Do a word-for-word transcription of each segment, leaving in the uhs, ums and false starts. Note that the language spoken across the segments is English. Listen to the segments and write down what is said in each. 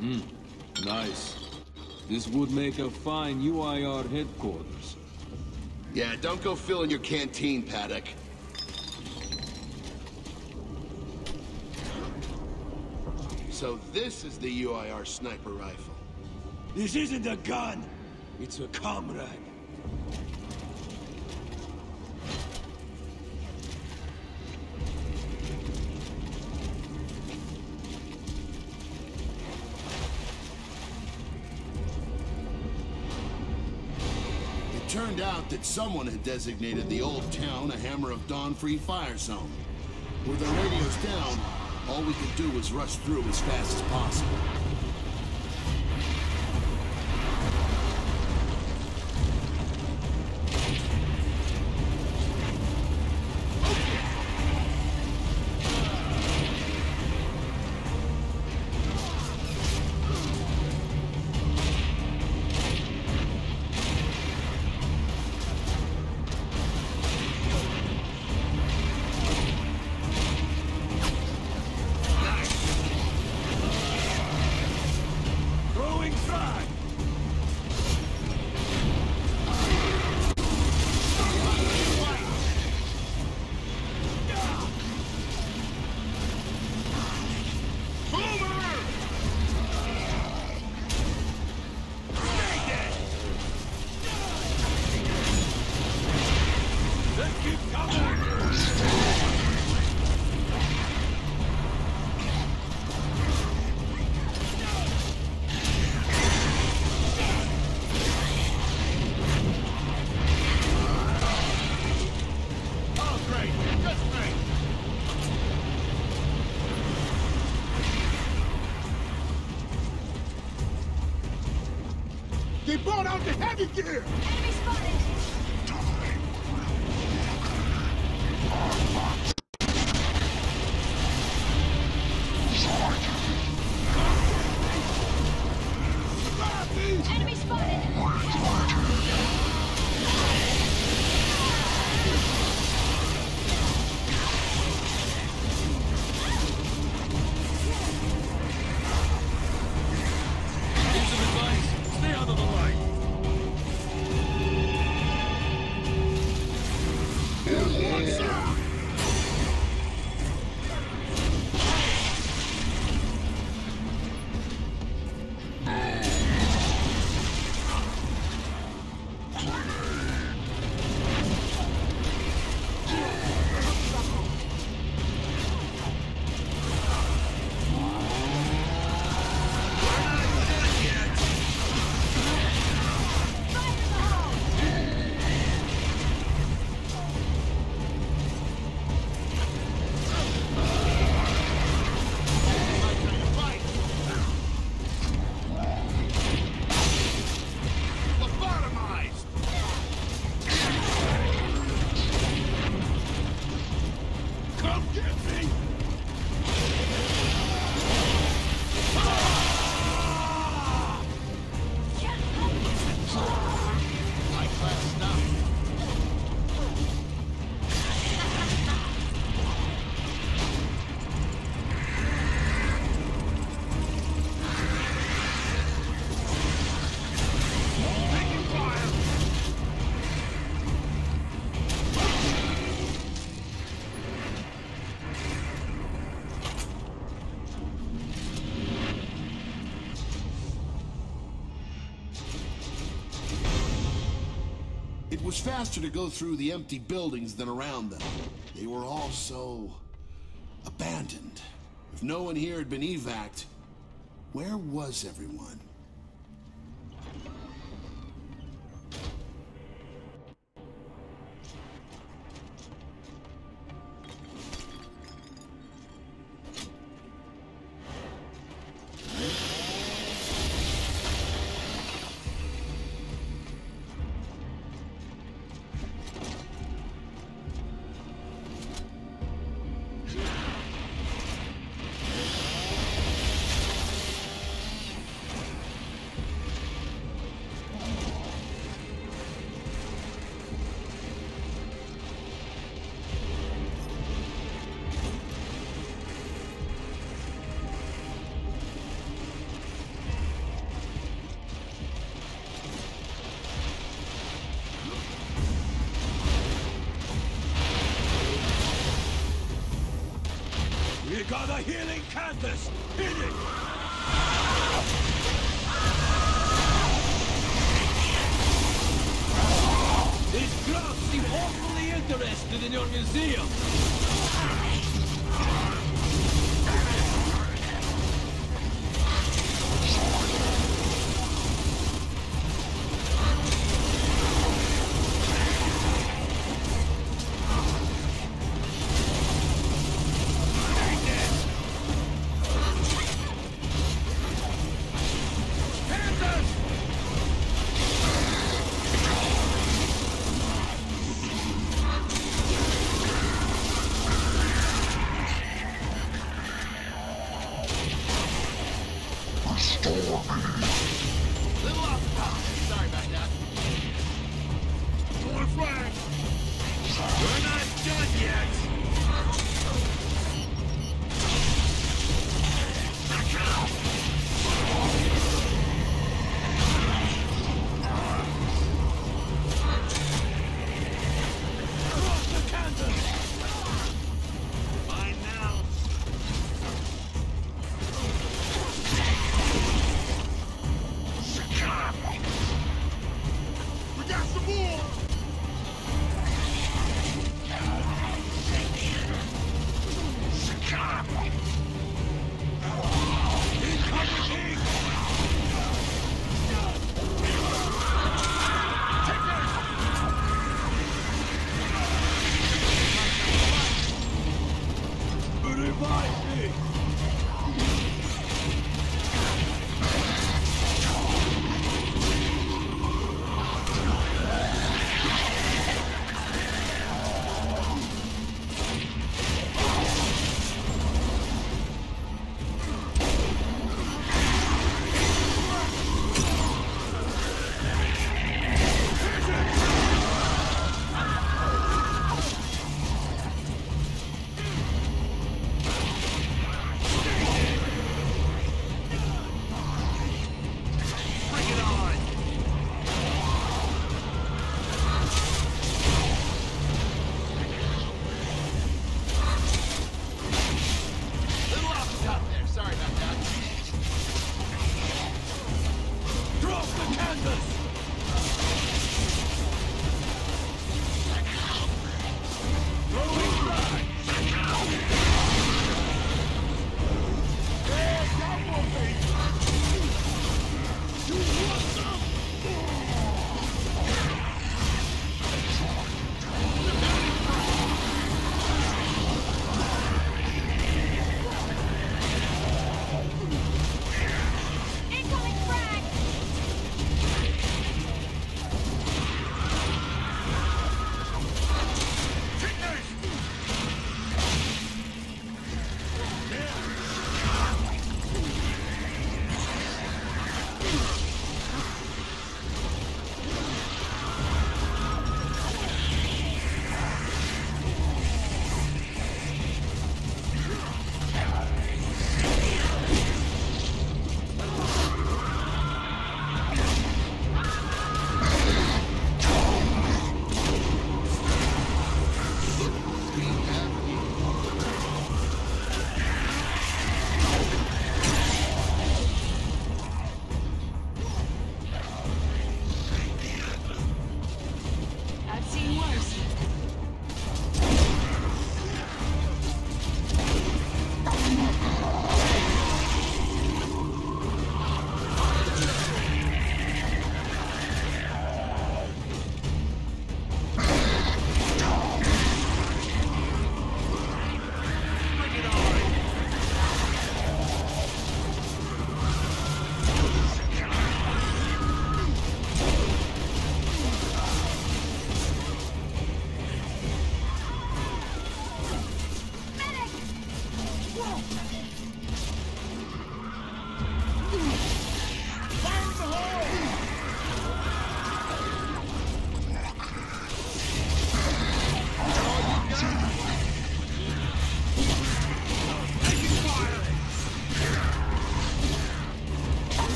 Nice. This would make a fine U I R headquarters. Yeah, don't go filling your canteen, Paddock. So this is the U I R sniper rifle. This isn't a gun. It's a comrade. It turned out that someone had designated the old town a Hammer of Dawn free fire zone. With our radios down, all we could do was rush through as fast as possible. They brought out the heavy gear! Enemy spotted! Enemy spotted! Give some advice. Stay out of the light. It was faster to go through the empty buildings than around them. They were all so abandoned. If no one here had been evac'd, where was everyone? healing Cantus! Hit it! These crowds seem awfully interested in your museum! Little off the top. Sorry about that. More flags! We're not done yet! Cross the Cantus! Mine now! We got some more! Incoming ink! Revive me! Incoming frag!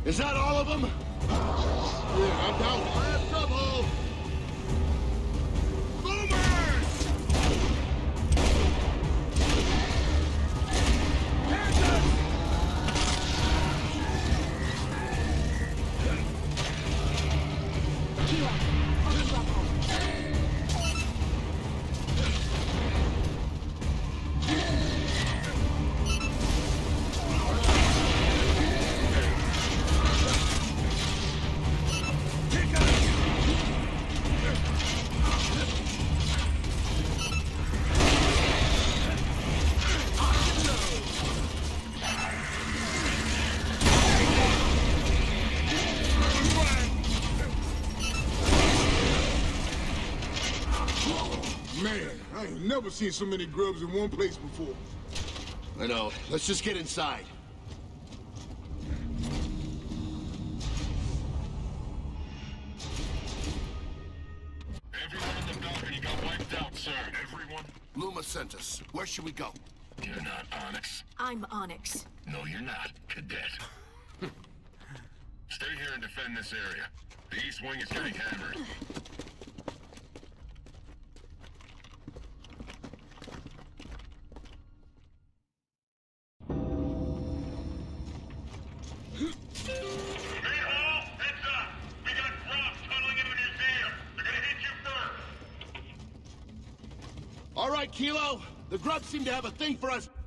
Is that all of them? Yeah, I'm down. I have trouble. Boomers! Man, I ain't never seen so many grubs in one place before. I know. Let's just get inside. Everyone in the balcony got wiped out, sir. Everyone? Luma sent us. Where should we go? You're not Onyx. I'm Onyx. No, you're not, Cadet. Stay here and defend this area. The East Wing is getting hammered. All right, Kilo. The grubs seem to have a thing for us.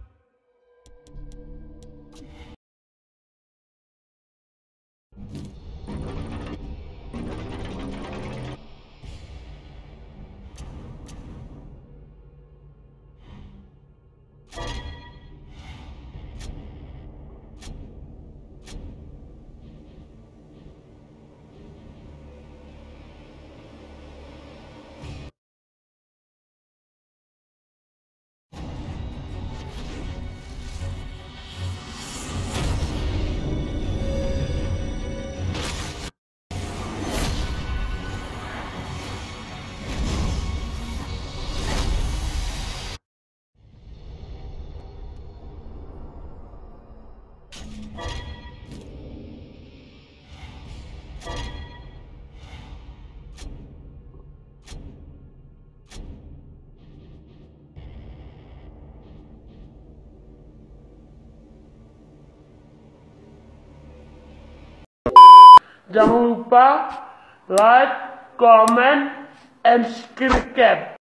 Jangan lupa like, comment, and subscribe.